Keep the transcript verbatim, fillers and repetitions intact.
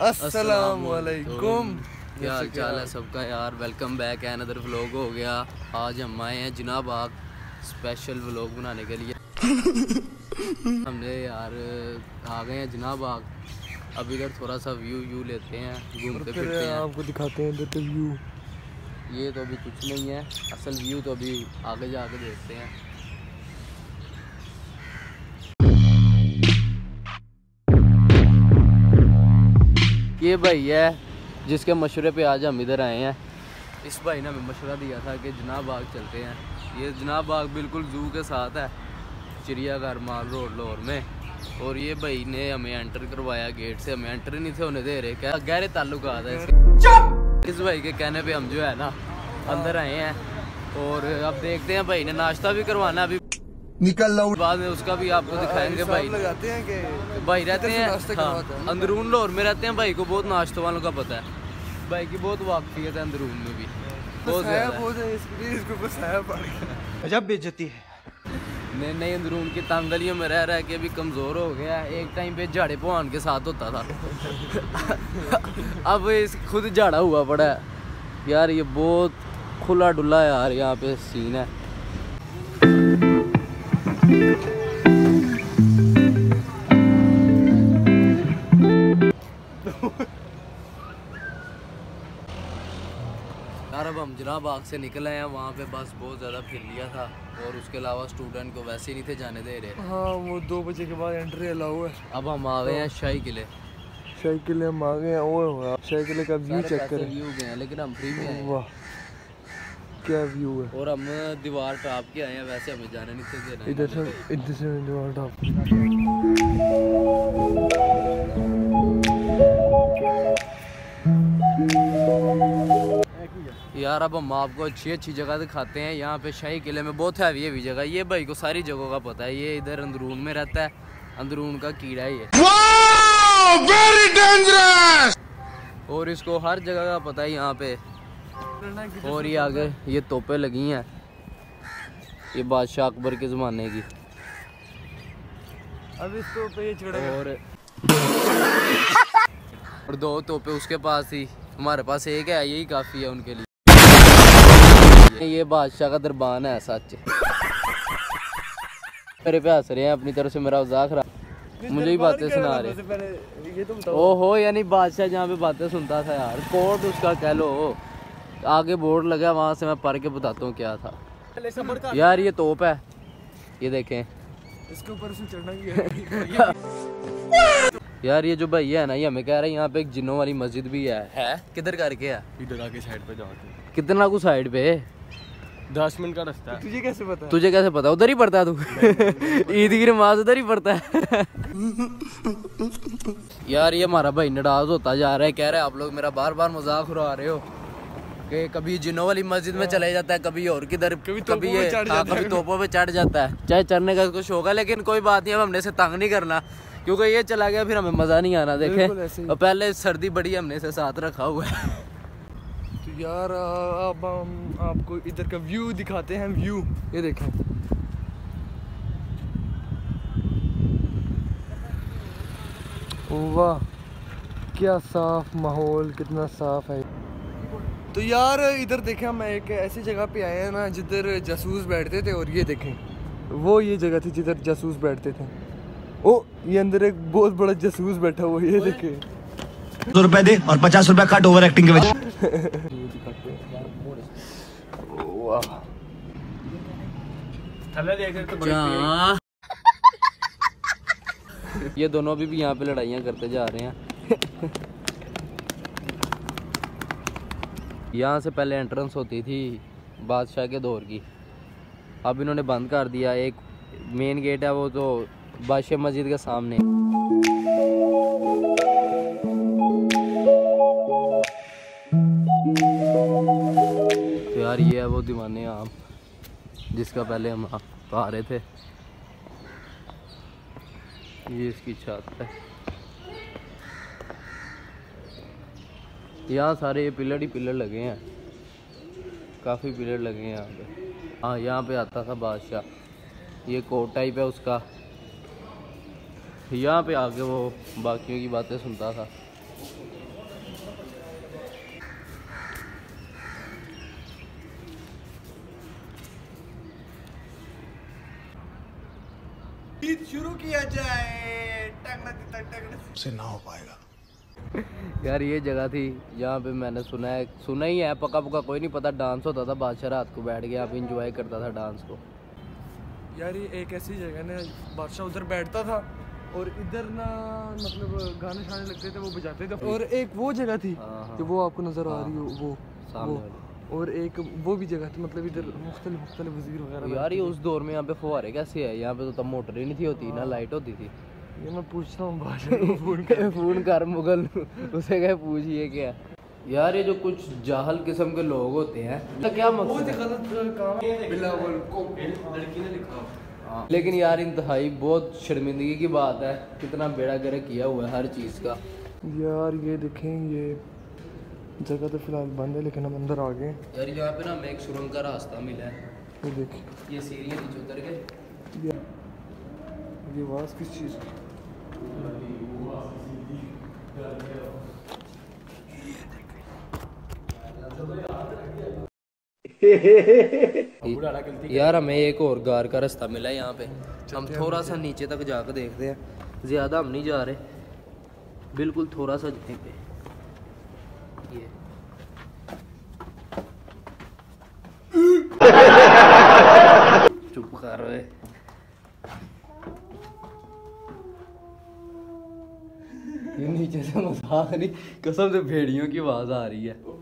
अस्सलाम वालेकुम। क्या हाल चाल है सबका यार। वेलकम बैक है अनदर व्लॉग हो गया। आज हम आए हैं जिनाब बाग स्पेशल व्लॉग बनाने के लिए। हमने यार आ गए हैं जिनाब बाग। अब इधर थोड़ा सा व्यू व्यू लेते हैं, घूमते फिरते हैं, आपको दिखाते हैं इधर का व्यू। ये तो अभी कुछ नहीं है, असल व्यू तो अभी आगे जाके देखते हैं। ये भाई है जिसके मशवरे पे आज हम इधर आए हैं। इस भाई ने हमें मशवरा दिया था कि जिनाब बाग चलते हैं। ये जिनाब बाग बिल्कुल जू के साथ है, चिड़ियाघर माल रोड लाहौर में। और ये भाई ने हमें एंटर करवाया गेट से, हमें एंटर नहीं थे होने दे रहे। क्या गहरे ताल्लुकात है इसके। इस भाई के कहने पे हम जो है ना अंदर आए हैं और अब देखते हैं। भाई ने नाश्ता भी करवाना अभी निकल लो बाद में, उसका भी आपको दिखाएंगे। भाई लगाते हैं कि भाई रहते हैं हाँ, अंदरून लाहौर में रहते हैं। भाई को बहुत नाश्ते वालों का पता है, भाई की बहुत वाकफियत है अंदरून में भी बहुत ज़्यादा। अजब बेइज्जती है। नहीं नहीं अंदरून की तंगलियों में रह रह के भी कमज़ोर हो गया। एक टाइम पे झाड़े पवान के साथ होता था। अब इस खुद झाड़ा हुआ पड़ा है यार। ये बहुत खुला डुला है यार, यहाँ पे सीन है। यार अब हम जिनाब बाग से निकले हैं। वहाँ पे बस बहुत ज़्यादा फिर लिया था और उसके अलावा स्टूडेंट को वैसे ही नहीं थे जाने दे रहे। हाँ वो दो बजे के बाद एंट्री अलाउ है। अब हम आ गए हैं शाही किले। शाही किले हम आ गए हैं। ओए शाही किले का व्यू चेक करें। व्यू गए हैं लेकिन हम फ्री में आए। वाह क्या व्यू है। और हम दीवार टॉप के आए हैं, वैसे हमें जाने नहीं थे देना। इधर से इधर से दीवार टॉप। यार अब हम आपको अच्छी अच्छी जगह दिखाते हैं। यहाँ पे शाही किले में बहुत हैवी हैवी जगह। ये भाई को सारी जगहों का पता है। ये इधर अंदरून में रहता है, अंदरून का कीड़ा है ये। Very dangerous. और इसको हर जगह का पता है यहाँ पे। और ये आगे ये तोपें लगी हैं, ये बादशाह अकबर के ज़माने की। अब इसको पे चढ़ेगा। और और दो तोपे उसके पास थी, हमारे पास एक है, यही काफ़ी है उनके लिए। ये बादशाह का दरबान है सच। मेरे पे हंस रहे हैं अपनी तरफ से, मेरा मजाक रहा, मुझे ही बातें सुना रहे। ओहो यानी बादशाह जहाँ पे बातें सुनता था यार, कोर्ट उसका कह लो। आगे बोर्ड लगा, वहाँ से मैं पढ़ के बताता हूँ क्या था। यार ये तोप है, ये देखें इसके ऊपर से चढ़ना ही है। यार ये जो भैया है ना, ये हमें कह रहे हैं यहाँ पे एक जिन्नों वाली मस्जिद भी है। है किधर करके है? इधर आके साइड पे जाके। कितना को साइड पे? दस मिनट का रास्ता है। तुझे कैसे पता? तुझे कैसे पता? उधर ही पढ़ता है तू? ईद की नमाज उधर ही पढ़ता है। यार ये हमारा भाई नाराज होता जा रहा है, कह रहा है आप लोग मेरा बार बार मजाक उड़ा रहे हो कि कभी जिन्नों वाली मस्जिद में चले जाता है, कभी और किधर, कभी कभी ये कभी तोपों पे चढ़ जाता है। चाहे चढ़ने का कुछ होगा, लेकिन कोई बात नहीं, अब हमने से तंग नहीं करना क्योंकि ये चला गया फिर हमें मज़ा नहीं आना। देखे और पहले सर्दी बड़ी हमने से साथ रखा हुआ है। तो यार अब हम आपको इधर का व्यू दिखाते हैं। व्यू ये देखें, वाह क्या साफ माहौल, कितना साफ है। तो यार इधर देखें, हम एक ऐसी जगह पे आए हैं ना जिधर जासूस बैठते थे। और ये देखें वो ये जगह थी जिधर जासूस बैठते थे। ओ ये अंदर एक बहुत बड़ा जासूस बैठा हुआ, ये देखे। सौ रुपए दे और पचास रुपए कट ओवर एक्टिंग के वजह। ये दोनों अभी भी यहाँ पे लड़ाइयाँ करते जा रहे हैं। यहाँ से पहले एंट्रेंस होती थी बादशाह के दौर की, अब इन्होंने बंद कर दिया। एक मेन गेट है वो तो बादशाह मस्जिद के सामने। तो यार ये है वो दीवाने आम जिसका पहले हम आ रहे थे। ये इसकी छत है। यहाँ सारे ये पिलर ही पिलर लगे हैं, काफ़ी पिलर लगे हैं यहाँ पे। हाँ यहाँ पे आता था बादशाह, ये कोट टाइप है उसका। यहाँ पे आके वो बाकियों की बातें सुनता था। गीत शुरू किया जाए। से ना हो पाएगा यार ये जगह थी यहाँ पे मैंने सुना है सुना ही है पक्का पक्का कोई नहीं पता डांस होता था बादशाह रात को बैठ गया अब इंजॉय करता था डांस को। यार ये एक ऐसी जगह ना बादशाह उधर बैठता था और इधर ना मतलब गाने शाने लगते थे वो बजाते थे। और एक वो जगह थी हाँ, कि वो आपको नजर आ रही हो वो सामने वो वाली। और एक वो भी जगह थी मतलब इधर मुख्तलिफ मुख्तलिफ वज़ीर वगैरह। यार ये उस दौर में यहाँ पे फुहारे कैसे है यहाँ पे तो तब मोटर ही नहीं थी होती ना लाइट होती थी। ये मैं पूछता हूँ बादशाह को फोन कर। फोन कर मुगल उसे क्या पूछिए क्या यार ये जो कुछ जाहल किस्म के लोग होते हैं तो क्या मकसद है? गलत काम बिलावल को लड़की ने लिखा। हाँ। लेकिन यार इंतहाई बहुत शर्मिंदगी की बात है कितना बेड़ा गर्क किया हुआ है हर चीज़ का। यार ये देखें ये जगह तो फिलहाल बंद है लेकिन हम अंदर आ गए। यार यहाँ पे ना हमें एक सुरंग का रास्ता मिला है ये देखें ये सीढ़ियाँ नीचे उतर के ये, ये आवाज़ किस चीज़ की? यार हमें एक और गार का रास्ता मिला है यहाँ पे हम थोड़ा सा नीचे तक जाकर देखते हैं ज़्यादा हम नहीं जा रहे बिल्कुल थोड़ा सा जाएंगे। ये चुप कर रहे ये नीचे से मजाक नहीं कसम से भेड़ियों की आवाज़ आ रही है।